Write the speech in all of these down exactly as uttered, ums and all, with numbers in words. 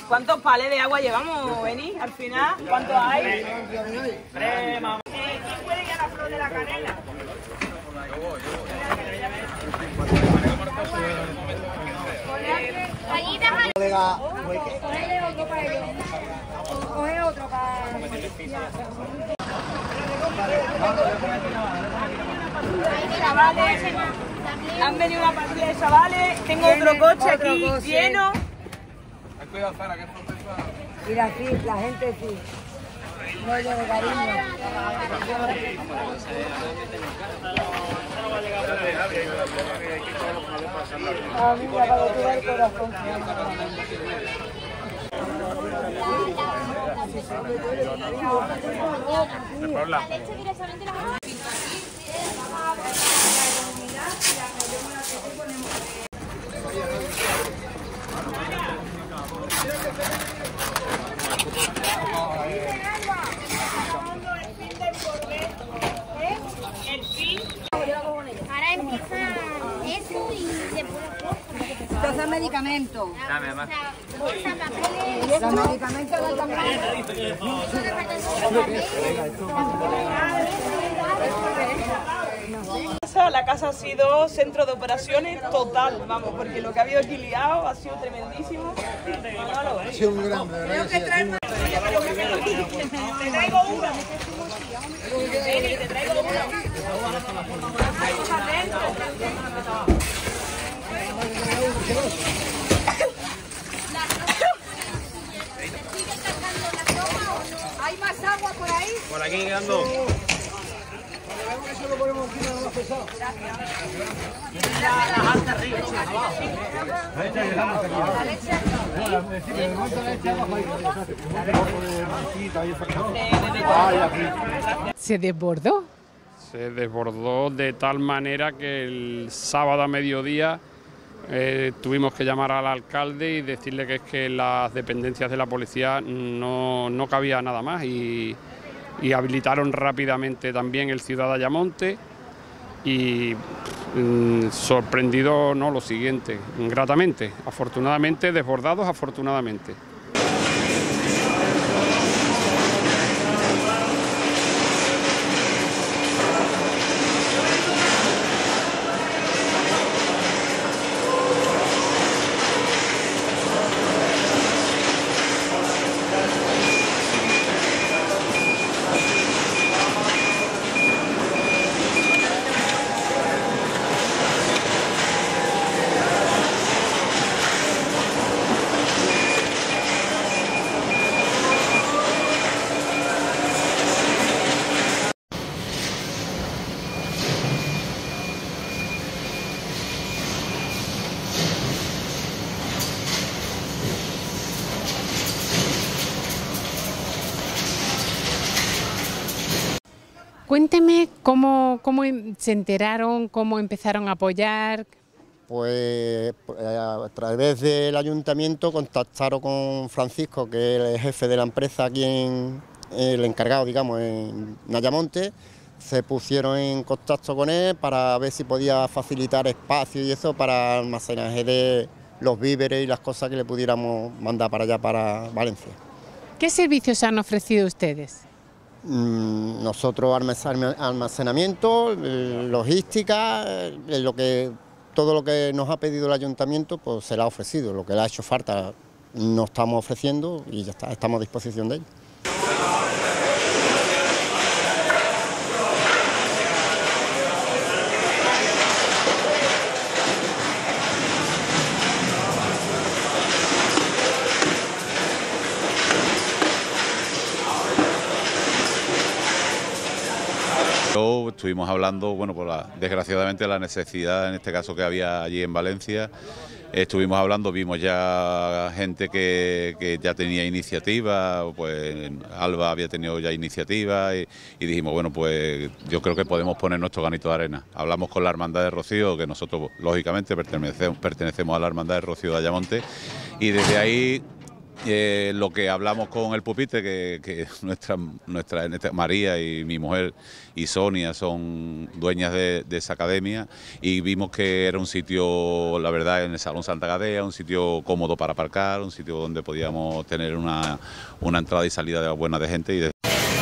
¿Cuántos palés de agua llevamos, Beni? Al final, ¿cuántos hay? Tres, mamá. ¿Quién puede ir a la flor de la canela? Coge otro para... Chavales, han venido una partida de chavales, tengo otro coche otro aquí coche. lleno. Mira aquí, la gente sí. Rollo de cariño. A mí me ha dado el corazón. Ahora empieza eso y después Estos son medicamentos. Dame más. Bolsa, papeles. Los medicamentos del también. La casa ha sido centro de operaciones total, vamos, porque lo que ha habido aquí liado ha sido tremendísimo. Ha sido un gran, de verdad que sí, ha sido un gran. Te traigo una. Vení, te traigo una. Vamos adentro. ¿Hay más agua por ahí? Por aquí quedando. Eso lo ponemos aquí nada más pesado. ¿Se desbordó? Se desbordó de tal manera que el sábado a mediodía eh, tuvimos que llamar al alcalde y decirle que es que en las dependencias de la policía no, no cabía nada más y, y habilitaron rápidamente también el Ciudad de Ayamonte y mm, sorprendido, no, lo siguiente, gratamente, afortunadamente, desbordados afortunadamente. Cuénteme cómo, cómo se enteraron, cómo empezaron a apoyar. Pues a través del ayuntamiento contactaron con Francisco, que es el jefe de la empresa aquí, en, el encargado, digamos, en Ayamonte. Se pusieron en contacto con él para ver si podía facilitar espacio y eso para almacenaje de los víveres y las cosas que le pudiéramos mandar para allá, para Valencia. ¿Qué servicios han ofrecido ustedes? Nosotros almacenamiento, logística, lo que, todo lo que nos ha pedido el ayuntamiento pues se le ha ofrecido, lo que le ha hecho falta nos estamos ofreciendo y ya está, estamos a disposición de ello. Estuvimos hablando, bueno, por la, desgraciadamente la necesidad en este caso que había allí en Valencia. Estuvimos hablando, vimos ya gente que, que ya tenía iniciativa, pues Alba había tenido ya iniciativa y, y dijimos, bueno, pues yo creo que podemos poner nuestro granito de arena. Hablamos con la Hermandad de Rocío, que nosotros lógicamente pertenecemos, pertenecemos a la Hermandad de Rocío de Ayamonte, y desde ahí Eh, lo que hablamos con el pupitre, que, que nuestra, nuestra, nuestra María y mi mujer y Sonia son dueñas de, de esa academia, y vimos que era un sitio, la verdad, en el Salón Santa Gadea, un sitio cómodo para aparcar, un sitio donde podíamos tener una, una entrada y salida de buena de gente. Y de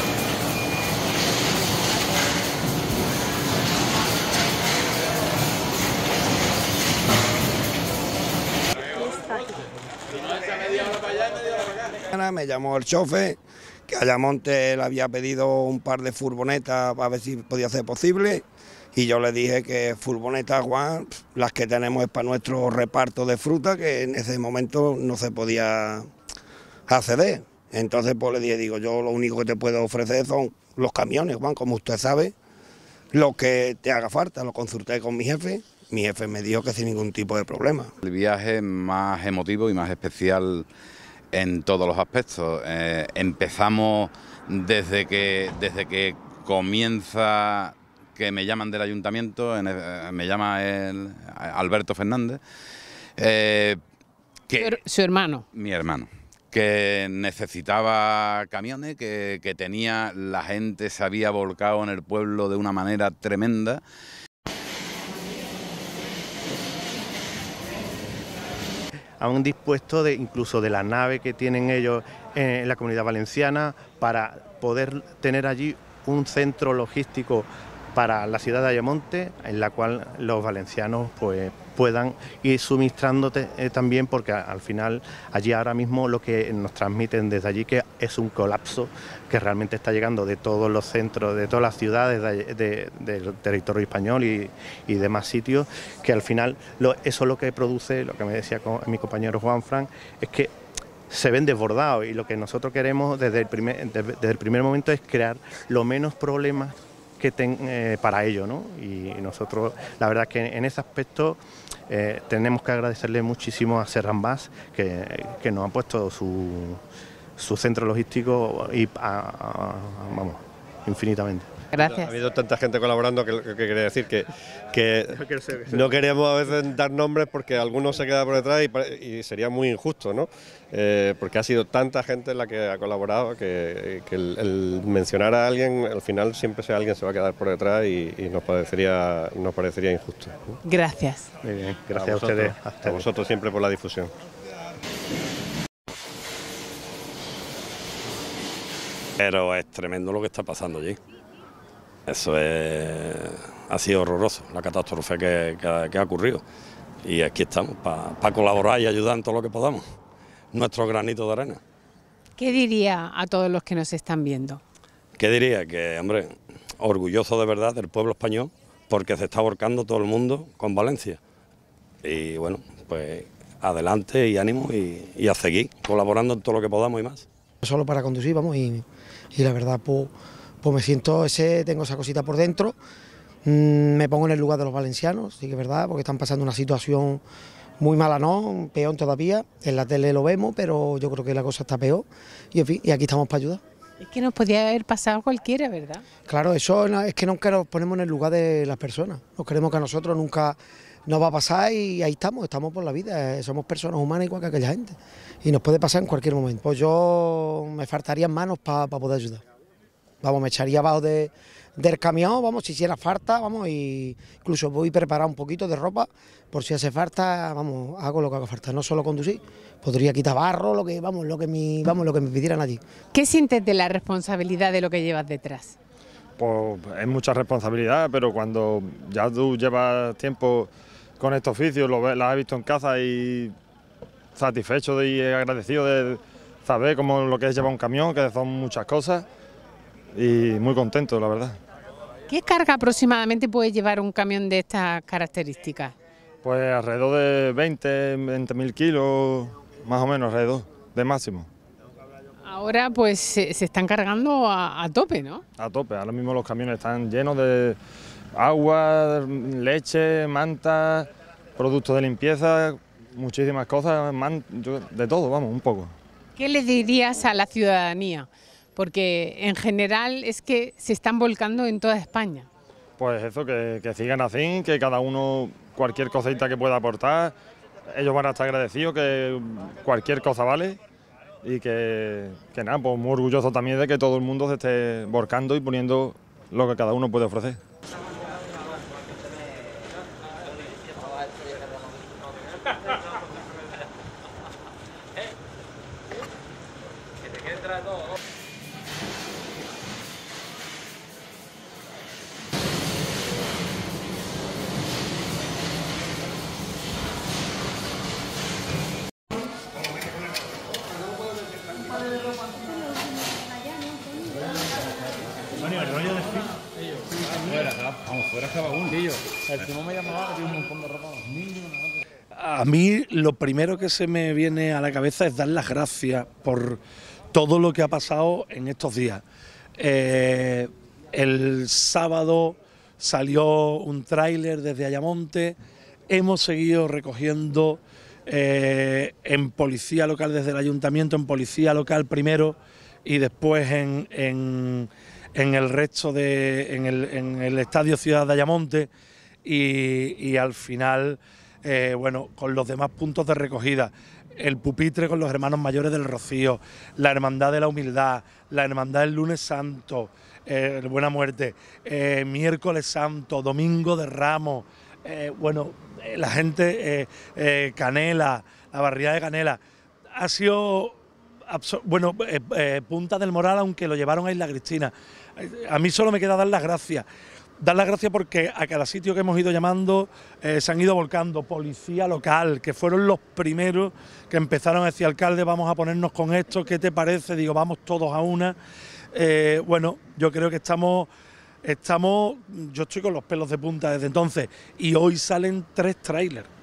Me llamó el chofer, que a Ayamonte le había pedido un par de furgonetas a ver si podía ser posible, y yo le dije que furgonetas, Juan, las que tenemos es para nuestro reparto de fruta, que en ese momento no se podía acceder. Entonces pues le dije, digo, yo lo único que te puedo ofrecer son los camiones, Juan, como usted sabe, lo que te haga falta. Lo consulté con mi jefe, mi jefe me dijo que sin ningún tipo de problema. El viaje más emotivo y más especial en todos los aspectos. Eh, empezamos desde que, desde que comienza, que me llaman del ayuntamiento, en el, me llama el Alberto Fernández, eh, que, su, su hermano. Mi hermano, que necesitaba camiones, que, que tenía, la gente se había volcado en el pueblo de una manera tremenda. Han dispuesto de, incluso de la nave que tienen ellos en la Comunidad Valenciana, para poder tener allí un centro logístico para la ciudad de Ayamonte, en la cual los valencianos pues puedan ir suministrándote eh, también, porque al final allí ahora mismo lo que nos transmiten desde allí que es un colapso que realmente está llegando de todos los centros, de todas las ciudades de, de, del territorio español y, y demás sitios, que al final lo, eso lo que produce, lo que me decía con, mi compañero Juan Fran, es que se ven desbordados, y lo que nosotros queremos desde el primer, desde, desde el primer momento es crear lo menos problemas que ten, eh, para ello, ¿no? Y nosotros, la verdad es que en ese aspecto eh, tenemos que agradecerle muchísimo a Serran Bas, que, que nos ha puesto su, su centro logístico y a, a, a, vamos, infinitamente. Gracias. Ha habido tanta gente colaborando que, que, que quería decir que, que no queríamos a veces dar nombres porque algunos se quedan por detrás y, y sería muy injusto, ¿no? Eh, porque ha sido tanta gente la que ha colaborado que, que el, el mencionar a alguien, al final siempre sea alguien se va a quedar por detrás y, y nos parecería nos parecería injusto, ¿no? Gracias. Muy bien, gracias a, a, vosotros, ustedes, a ustedes. A vosotros siempre por la difusión. Pero es tremendo lo que está pasando allí. Eso es, ha sido horroroso, la catástrofe que, que, que ha ocurrido. Y aquí estamos, para pa colaborar y ayudar en todo lo que podamos. Nuestro granito de arena. ¿Qué diría a todos los que nos están viendo? ¿Qué diría? Que, hombre, orgulloso de verdad del pueblo español, porque se está volcando todo el mundo con Valencia. Y bueno, pues adelante y ánimo y, y a seguir colaborando en todo lo que podamos y más. Solo para conducir, vamos, y, y la verdad, pues, pues me siento ese, tengo esa cosita por dentro, mmm, me pongo en el lugar de los valencianos, sí que es verdad, porque están pasando una situación muy mala, ¿no? Peor todavía, en la tele lo vemos, pero yo creo que la cosa está peor, y en fin, y aquí estamos para ayudar. Es que nos podía haber pasado cualquiera, ¿verdad? Claro, eso es que nunca nos ponemos en el lugar de las personas, nos creemos que a nosotros nunca nos va a pasar y ahí estamos, estamos por la vida, somos personas humanas igual que aquella gente, y nos puede pasar en cualquier momento. Pues yo me faltarían manos para pa poder ayudar. Vamos, me echaría abajo de, del camión, vamos, si hiciera falta, vamos, y incluso voy preparar un poquito de ropa, por si hace falta, vamos, hago lo que haga falta, no solo conducir, podría quitar barro, lo que, vamos, lo que mi, vamos, lo que me pidieran allí. ¿Qué sientes de la responsabilidad de lo que llevas detrás? Pues es mucha responsabilidad, pero cuando ya tú llevas tiempo con este oficio, lo, lo has visto en casa y satisfecho y agradecido de saber cómo lo que es llevar un camión, que son muchas cosas, y muy contento, la verdad. ¿Qué carga aproximadamente puede llevar un camión de estas características? Pues alrededor de veinte mil kilos, más o menos, alrededor, de máximo. Ahora pues se, se están cargando a, a tope, ¿no? A tope, ahora mismo los camiones están llenos de agua, leche, mantas, productos de limpieza, muchísimas cosas, man, de todo, vamos, un poco. ¿Qué le dirías a la ciudadanía? Porque en general es que se están volcando en toda España. Pues eso, que, que sigan así, que cada uno, cualquier cosita que pueda aportar, ellos van a estar agradecidos, que cualquier cosa vale, y que, que nada, pues muy orgulloso también de que todo el mundo se esté volcando y poniendo lo que cada uno puede ofrecer. Antonio, el rollo de Speed. Vamos, fuera cada uno. El Simón me llamaba, tiene un montón de ropa. A mí lo primero que se me viene a la cabeza es dar las gracias por todo lo que ha pasado en estos días. Eh, el sábado salió un tráiler desde Ayamonte, hemos seguido recogiendo eh, en policía local desde el ayuntamiento, en policía local primero y después en, en, en el resto de, en el, en el estadio Ciudad de Ayamonte y, y al final, eh, bueno, con los demás puntos de recogida. El pupitre con los hermanos mayores del Rocío, la Hermandad de la Humildad, la Hermandad del Lunes Santo, eh, Buena Muerte, eh, Miércoles Santo, Domingo de Ramos, eh, bueno, eh, la gente, eh, eh, Canela, la barriada de Canela, ha sido, bueno, eh, eh, Punta del Moral, aunque lo llevaron a Isla Cristina. A mí solo me queda dar las gracias. Dar las gracias porque a cada sitio que hemos ido llamando eh, se han ido volcando. Policía local, que fueron los primeros que empezaron a decir, alcalde, vamos a ponernos con esto, ¿qué te parece? Digo, vamos todos a una. Eh, bueno, yo creo que estamos, estamos, yo estoy con los pelos de punta desde entonces y hoy salen tres trailers.